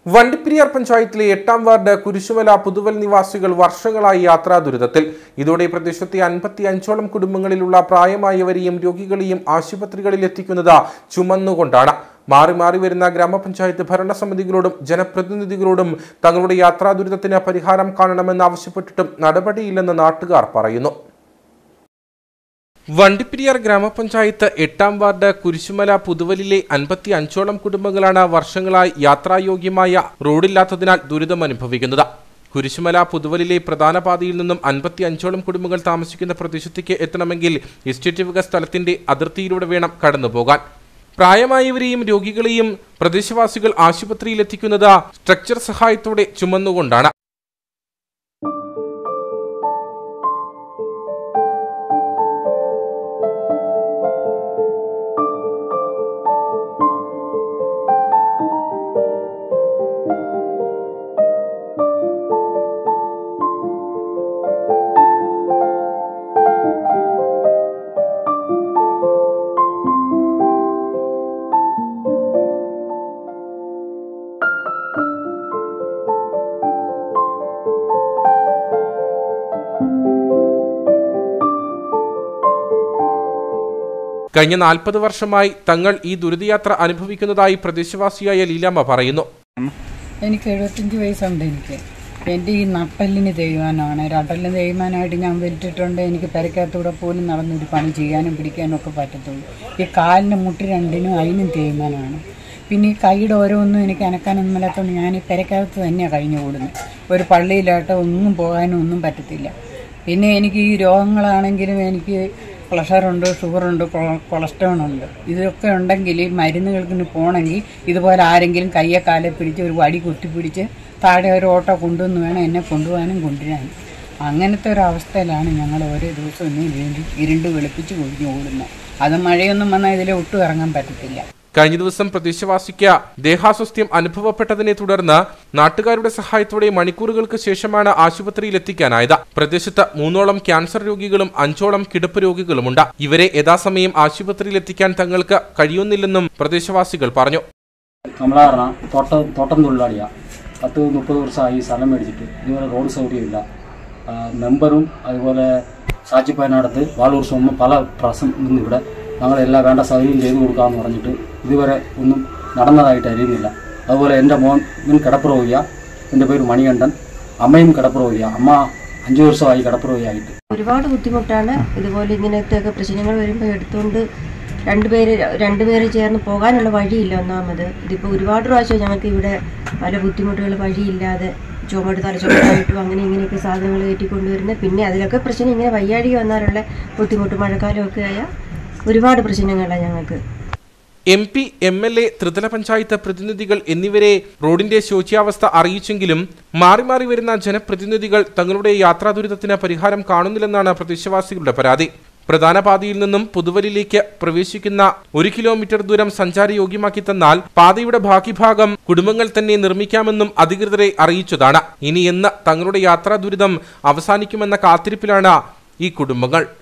വണ്ടിപ്പെരിയാർ പഞ്ചായത്തിലെ 8ാം വാർഡ് കുരിശുമല പുതുവൽ നിവാസികൾ വർഷങ്ങളായി യാത്രാ ദുരിതത്തിൽ. ഇതോടെ പ്രദേശത്തെ 55ഓളം കുടുംബങ്ങളിലുള്ള പ്രായമായവരെയും രോഗികളെയും ആശുപത്രികളിൽ എത്തിക്കുന്നത് ചുമന്നുകൊണ്ടാണ്. മാറി മാറി വരുന്ന ഗ്രാമപഞ്ചായത്ത് ഭരണസമിതികളോടും ജനപ്രതിനിധികളോടും തങ്ങളുടെ യാത്രാ ദുരിതത്തിന് പരിഹാരം കാണണമെന്ന് ആവശ്യപ്പെട്ടിട്ടും നടപടിയില്ലെന്ന് നാട്ടുകാർ പറയുന്നു. വണ്ടിപ്പെരിയാർ ഗ്രാമപഞ്ചായത്ത് 8ാം വാർഡ് കുരിശുമല പുതുവലിലെ 55ഓളം കുടുംബങ്ങളാണ് വർഷങ്ങളായി യാത്രായോഗ്യമായ റോഡില്ലാത്തതിനാൽ ദുരിതമനുഭവിക്കുന്നത്. കുരിശുമല പുതുവലിലെ പ്രധാന പാതയിൽ നിന്നും 55ഓളം കുടുംബങ്ങൾ താമസിക്കുന്ന പ്രദേശത്തേക്ക് എത്തണമെങ്കിൽ എസ്റ്റേറ്റ് വക സ്ഥലത്തിന്റെ അതിർത്തിയിലൂടെ വേണം കടന്നുപോകാൻ. പ്രായമായവരെയും രോഗികളെയും പ്രദേശവാസികൾ ആശുപത്രിയിൽ എത്തിക്കുന്നത് സ്ട്രക്ചർ സഹായത്തോടെ ചുമന്നുകൊണ്ടാണ്. കഴിഞ്ഞ 40 വർഷമായി തങ്ങൾ ഈ ദുരിതയാത്ര അനുഭവിക്കുന്നതായി പ്രദേശവാസിയായ ലീലാമ്മ പറയുന്നു. എനിക്ക് 75 വയസ്സുണ്ട്. എൻ്റെ ഈ നട്ടലിന് തേയ്മാനമാണ്. നട്ടലിന് തേയ്മാനമായിട്ട് ഞാൻ വെച്ചിട്ടുണ്ട്. എനിക്ക് പെരക്കകത്തൂടെ പോലും നടന്നൊരു പണി ചെയ്യാനും പിടിക്കാനും ഒക്കെ പറ്റത്തുള്ളൂ. ഈ കാലിന് മുട്ടി രണ്ടിനും അതിനും തേയ്മാനമാണ്. പിന്നെ ഈ കൈയുടെ ഓരോന്നും എനിക്ക് അനക്കാനൊന്നും മേലാത്തതുകൊണ്ട് ഞാൻ ഈ പെരക്കകത്ത് തന്നെയാണ് കഴിഞ്ഞു കൂടുന്നത്. ഒരു പള്ളിയിലായിട്ട് ഒന്നും പോകാനും ഒന്നും പറ്റത്തില്ല. പിന്നെ എനിക്ക് ഈ രോഗങ്ങളാണെങ്കിലും എനിക്ക് പ്രഷറുണ്ട്, ഷുഗറുണ്ട്, കൊളസ്ട്രോളുണ്ട്. ഇതൊക്കെ ഉണ്ടെങ്കിൽ മരുന്നുകൾക്ക് പോകണമെങ്കിൽ ഇതുപോലെ ആരെങ്കിലും കയ്യെ കാലെ പിടിച്ച് ഒരു വടി കുത്തിപ്പിടിച്ച് താഴെ ഒരു ഓട്ടോ കൊണ്ടുവന്ന് വേണം എന്നെ കൊണ്ടുപോകാനും കൊണ്ടുവരാനും. അങ്ങനത്തെ ഒരു അവസ്ഥയിലാണ് ഞങ്ങൾ ഓരോ ദിവസവും ഇരുണ്ട് വെളുപ്പിച്ച് കുഴിഞ്ഞു ഓടുന്നത്. അത് മഴയൊന്നും വന്നാൽ ഇതിലെ ഒട്ടും ഇറങ്ങാൻ പറ്റത്തില്ല. കഴിഞ്ഞ ദിവസം പ്രദേശവാസിക്ക് ദേഹാസ്വസ്ഥ്യം അനുഭവപ്പെട്ടതിനെ തുടർന്ന് നാട്ടുകാരുടെ സഹായത്തോടെ മണിക്കൂറുകൾക്ക് ശേഷമാണ് ആശുപത്രിയിൽ എത്തിക്കാനായത്. പ്രദേശത്ത് 3ഓളം ക്യാൻസർ രോഗികളും 5ഓളം കിടപ്പ് രോഗികളുമുണ്ട്. ഇവരെ യഥാസമയം ആശുപത്രിയിൽ എത്തിക്കാൻ തങ്ങൾക്ക് കഴിയുന്നില്ലെന്നും പ്രദേശവാസികൾ പറഞ്ഞു. തോട്ടം തൊഴിലാളിയാണ്. 10-30 വർഷമായി സ്ഥലം മേടിച്ചിട്ട് ഇതുവരെ റോഡ് സൗകര്യമില്ല. മെമ്പറും അതുപോലെ സാച്ചിപ്പയനടുത്ത് വാളൂർ സോമ പല പ്രാവശ്യം ഇവിടെ ഞങ്ങളെല്ലാം വേണ്ട സൗകര്യം ചെയ്തു കൊടുക്കാമെന്ന് പറഞ്ഞിട്ട് ഇതുവരെ ഒന്നും നടന്നതായിട്ട് അറിയുന്നില്ല. അതുപോലെ എൻ്റെ മോൻ കിടപ്പ് രോഗിയ, എൻ്റെ പേര് മണികണ്ഠൻ, അമ്മയും കിടപ്പ് രോഗിയ. അമ്മ 5 വർഷമായി കിടപ്പ് രോഗിയായിട്ട്. ഒരുപാട് ബുദ്ധിമുട്ടാണ്. ഇതുപോലെ ഇങ്ങനത്തെയൊക്കെ പ്രശ്നങ്ങൾ വരുമ്പോൾ എടുത്തുകൊണ്ട് രണ്ടുപേര് ചേർന്ന് പോകാനുള്ള വഴിയില്ല. ഒന്നാമത് ഇതിപ്പോൾ ഒരുപാട് പ്രാവശ്യം ഞങ്ങൾക്ക് ഇവിടെ പല ബുദ്ധിമുട്ടുകൾ വഴിയില്ലാതെ തലച്ചുമട്ടായിട്ടും അങ്ങനെ ഇങ്ങനെയൊക്കെ സാധനങ്ങൾ കയറ്റിക്കൊണ്ടുവരുന്നത്. പിന്നെ അതിലൊക്കെ പ്രശ്നം ഇങ്ങനെ വയ്യാഴിക വന്നാലുള്ള ബുദ്ധിമുട്ട് മഴക്കാലമൊക്കെ ആയാൽ ഒരുപാട് പ്രശ്നങ്ങളാണ് ഞങ്ങൾക്ക്. MP, MLA, ത്രിതല പഞ്ചായത്ത് പ്രതിനിധികൾ എന്നിവരെ റോഡിന്റെ ശോച്യാവസ്ഥ അറിയിച്ചെങ്കിലും മാറി മാറി വരുന്ന ജനപ്രതിനിധികൾ തങ്ങളുടെ യാത്രാ ദുരിതത്തിന് പരിഹാരം കാണുന്നില്ലെന്നാണ് പ്രദേശവാസികളുടെ പരാതി. പ്രധാന പാതയിൽ നിന്നും പുതുവലിലേക്ക് പ്രവേശിക്കുന്ന 1 കിലോമീറ്റർ ദൂരം സഞ്ചാരയോഗ്യമാക്കി തന്നാൽ പാതയുടെ ബാക്കി ഭാഗം കുടുംബങ്ങൾ തന്നെ നിർമ്മിക്കാമെന്നും അധികൃതരെ അറിയിച്ചതാണ്. ഇനി എന്ന് തങ്ങളുടെ യാത്രാ ദുരിതം അവസാനിക്കുമെന്ന കാത്തിരിപ്പിലാണ് ഈ കുടുംബങ്ങൾ.